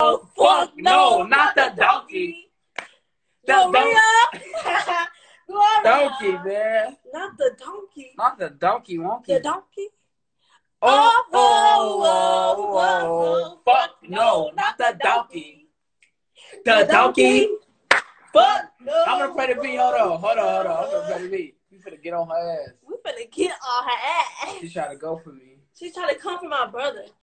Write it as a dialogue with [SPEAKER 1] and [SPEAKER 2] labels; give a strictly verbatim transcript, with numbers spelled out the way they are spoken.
[SPEAKER 1] Oh, fuck no, not the donkey. The
[SPEAKER 2] Gloria. Gloria.
[SPEAKER 1] donkey, man.
[SPEAKER 2] Not the donkey.
[SPEAKER 1] Not the donkey wonky.
[SPEAKER 2] The donkey?
[SPEAKER 1] Oh, oh, oh, oh, fuck no, not the donkey. The donkey. Fuck no. I'm gonna play the beat. Hold on, hold on, hold on. I'm gonna play the beat. You finna get on her ass.
[SPEAKER 2] We finna get on her ass.
[SPEAKER 1] She trying to go for me.
[SPEAKER 2] She's trying to come for my brother.